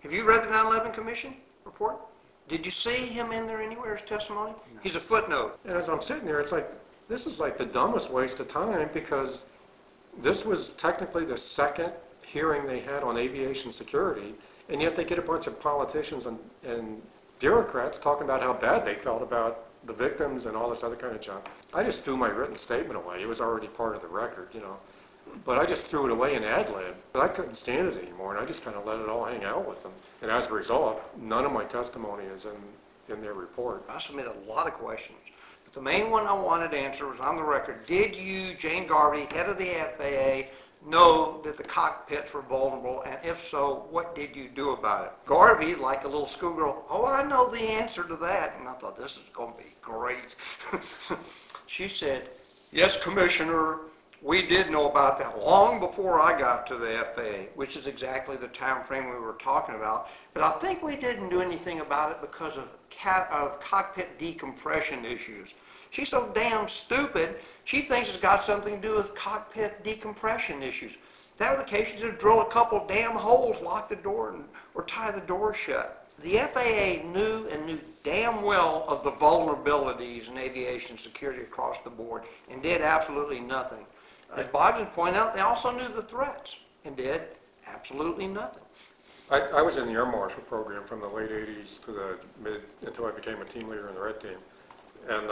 Have you read the 9/11 Commission report? Did you see him in there anywhere, his testimony? No. He's a footnote. And as I'm sitting there, it's like, this is like the dumbest waste of time, because this was technically the second hearing they had on aviation security, and yet they get a bunch of politicians and bureaucrats talking about how bad they felt about the victims and all this other kind of junk. I just threw my written statement away. It was already part of the record, you know. But I just threw it away in ad-lib. I couldn't stand it anymore, and I just kind of let it all hang out with them. And as a result, none of my testimony is in their report. I submitted a lot of questions. But the main one I wanted to answer was on the record. Did you, Jane Garvey, head of the FAA, know that the cockpits were vulnerable? And if so, what did you do about it? Garvey, like a little schoolgirl, oh, I know the answer to that. And I thought, this is going to be great. She said, yes, Commissioner, we did know about that long before I got to the FAA, which is exactly the time frame we were talking about. But I think we didn't do anything about it because of cockpit decompression issues. She's so damn stupid, she thinks it's got something to do with cockpit decompression issues. If that were the case, she'd just drill a couple damn holes, lock the door, or tie the door shut. The FAA knew damn well of the vulnerabilities in aviation security across the board and did absolutely nothing. As Bodgen pointed out, they also knew the threats and did absolutely nothing. I was in the Air Marshal program from the late 80s to the mid, until I became a team leader in the Red Team. And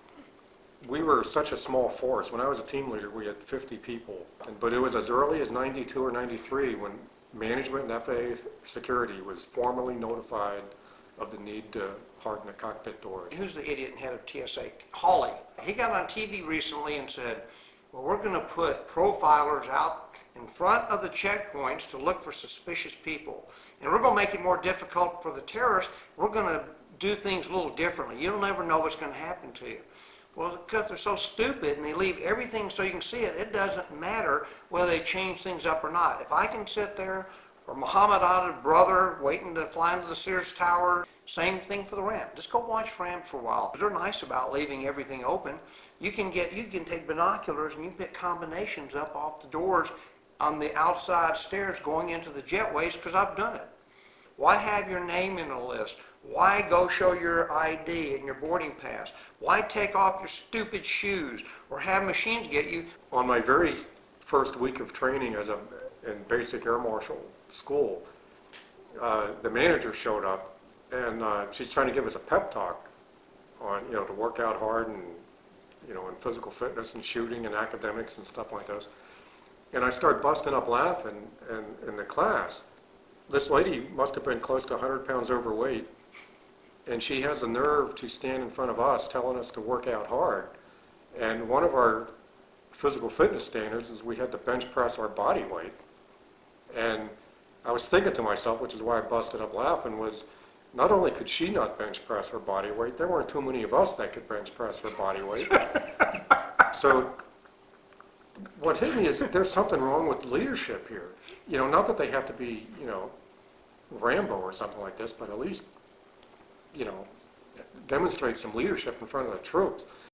we were such a small force. When I was a team leader, we had 50 people. But it was as early as 92 or 93 when management and FAA security was formally notified of the need to harden the cockpit doors. Who's the idiot head of TSA? Hawley. He got on TV recently and said, well, we're going to put profilers out in front of the checkpoints to look for suspicious people. And we're going to make it more difficult for the terrorists. We're going to do things a little differently. You'll never know what's going to happen to you. Well, because they're so stupid and they leave everything so you can see it, it doesn't matter whether they change things up or not. If I can sit there, or Muhammad Ali's brother waiting to fly into the Sears Tower, same thing for the ramp. Just go watch ramp for a while. They're nice about leaving everything open. You can take binoculars and you can pick combinations up off the doors on the outside stairs going into the jetways, because I've done it. Why have your name in a list? Why go show your ID and your boarding pass? Why take off your stupid shoes or have machines get you? On my very first week of training in basic Air Marshal school, the manager showed up, and she's trying to give us a pep talk on, you know, to work out hard and, you know, in physical fitness and shooting and academics and stuff like this. And I started busting up laughing in the class. This lady must have been close to 100 pounds overweight, and she has the nerve to stand in front of us telling us to work out hard. And one of our physical fitness standards is we had to bench press our body weight. And I was thinking to myself, which is why I busted up laughing, was not only could she not bench press her body weight, there weren't too many of us that could bench press her body weight. So what hit me is that there's something wrong with leadership here. You know, not that they have to be, you know, Rambo or something like this, but at least, you know, demonstrate some leadership in front of the troops.